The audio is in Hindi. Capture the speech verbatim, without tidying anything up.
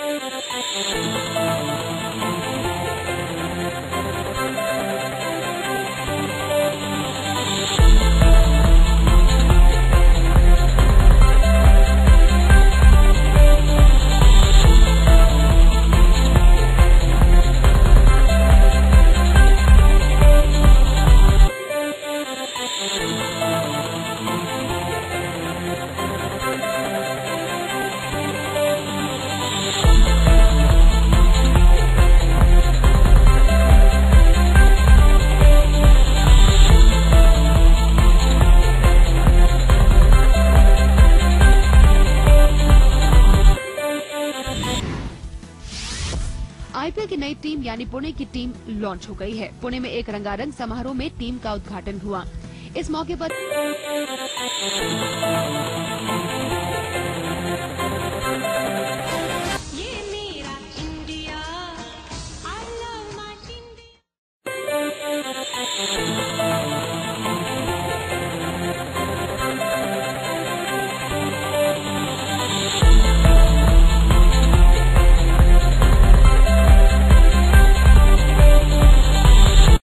आईपीएल की नई टीम यानी पुणे की टीम लॉन्च हो गई है। पुणे में एक रंगारंग समारोह में टीम का उद्घाटन हुआ। इस मौके पर ये मेरा India, I love my India।